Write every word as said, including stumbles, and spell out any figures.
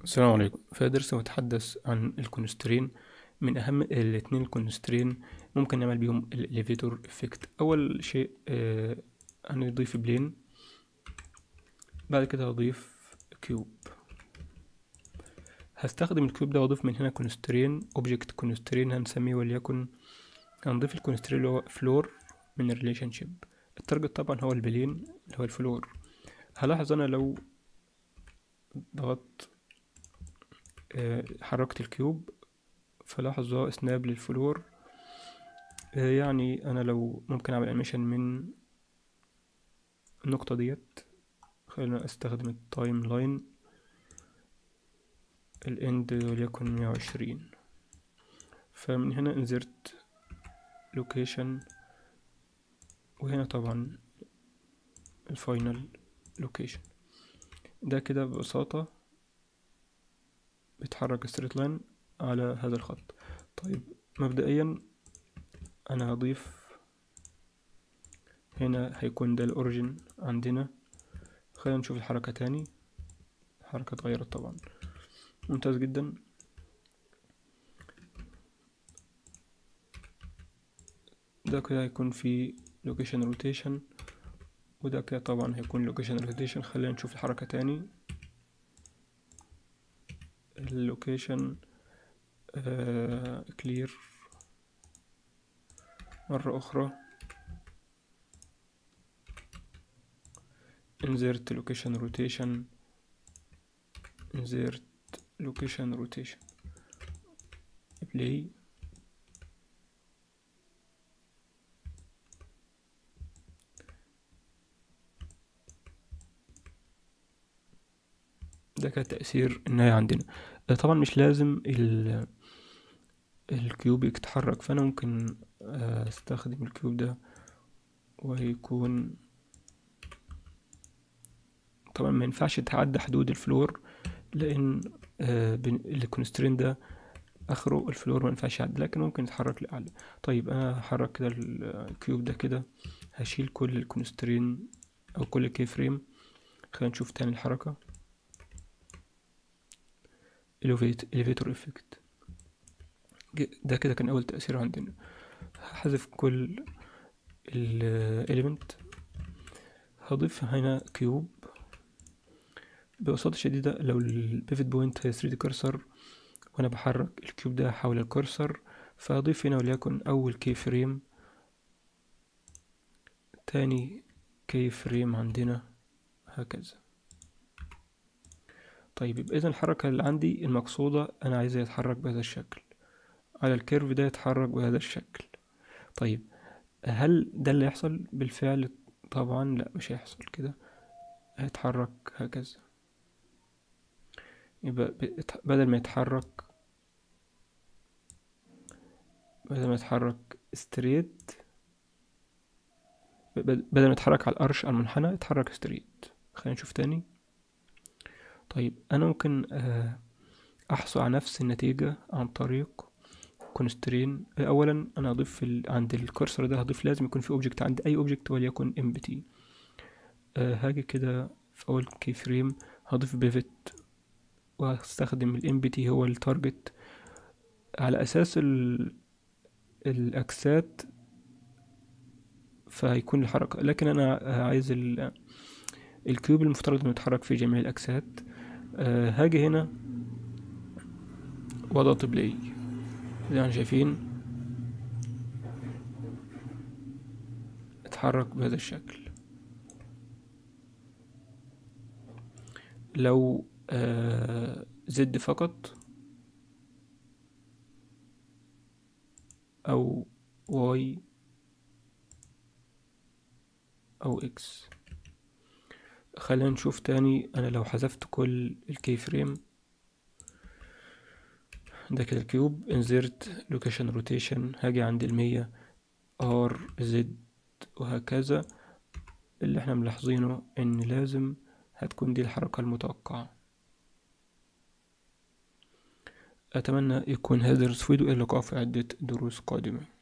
السلام عليكم. في درس متحدث عن الكونسترين. من أهم الاتنين الكونسترين ممكن نعمل بيهم الإليفيتور إفكت. أول شيء آه هنضيف بلين، بعد كده هضيف كيوب. هستخدم الكيوب ده وأضيف من هنا كونسترين أوبجكت كونسترين هنسميه وليكن هنضيف الكونسترين اللي هو فلور من الريليشن شيب. التارجت طبعا هو البلين اللي هو الفلور. هلاحظ أنا لو ضغطت آه حركت الكيوب فلاحظوا سناب للفلور. آه يعني انا لو ممكن اعمل انيميشن من النقطة ديت، خلينا استخدم التايم لاين الاند وليكن مية وعشرين. فمن هنا انزرت لوكيشن، وهنا طبعا الفاينل لوكيشن. ده كده ببساطة بيتحرك ستريت لاين على هذا الخط. طيب مبدئيا انا هضيف هنا، هيكون ده الاوريجين عندنا. خلينا نشوف الحركة تاني. الحركة اتغيرت طبعا، ممتاز جدا. ده كده هيكون في لوكيشن روتيشن، وده كده طبعا هيكون لوكيشن روتيشن. خلينا نشوف الحركة تاني. اللوكيشن آه كلير مرة أخرى. insert location rotation insert location rotation play. ده كان تأثير النهاية عندنا. طبعا مش لازم ال الكيوب يتحرك، فأنا ممكن استخدم الكيوب ده ويكون طبعا ما ينفعش يتعدى حدود الفلور، لأن الكونسترين ده اخره الفلور ما ينفعش يعدي، لكن ممكن يتحرك لاعلى. طيب انا هحرك كده الكيوب ده كده، هشيل كل الكونسترين او كل كي فريم. خلينا نشوف تاني الحركة. اليفيتور افكت ده كده كان اول تأثير عندنا. هحذف كل الاليمنت، هضيف هنا كيوب. ببساطة شديدة لو البيفت بوينت هي ثري دي كرسر وانا بحرك الكيوب ده حول الكرسر، فهضيف هنا وليكن اول كي فريم، تاني كي فريم عندنا، هكذا. طيب يبقى اذا الحركة اللي عندي المقصودة انا عايزها يتحرك بهذا الشكل، على الكيرف ده يتحرك بهذا الشكل. طيب هل ده اللي يحصل بالفعل؟ طبعا لا، مش هيحصل كده، هيتحرك هكذا. يبقى بدل ما يتحرك بدل ما يتحرك ستريت بدل ما يتحرك على القرش المنحنى يتحرك ستريت. خلينا نشوف تاني. طيب انا ممكن احصل على نفس النتيجة عن طريق كونسترين. اولا انا هضيف ال... عند الكورسر ده هضيف لازم يكون في اوبجكت، عند اي اوبجكت وليكن امبتي. أه هاجي كده في اول كي فريم هضيف بيفت، وهستخدم الامبتي هو التارجت على اساس ال... الاكسات، فهيكون الحركة. لكن انا عايز ال... الكيوب المفترض انه يتحرك في جميع الاكسات. أه هاجي هنا واضغط بلاي، زي ما شايفين اتحرك بهذا الشكل. لو آه زد فقط او واي او اكس. خلينا نشوف تاني. انا لو حذفت كل الكي فريم، ده كده الكيوب انزرت لوكيشن روتيشن، هاجي عند المية ار زد وهكذا. اللي احنا ملاحظينه ان لازم هتكون دي الحركة المتوقعة. اتمنى يكون هذا الدرس فيديو. الى اللقاء في عدة دروس قادمة.